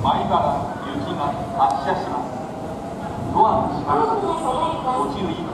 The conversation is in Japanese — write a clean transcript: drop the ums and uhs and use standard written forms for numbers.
米原行きが発車します。ドアの閉まり、ご注意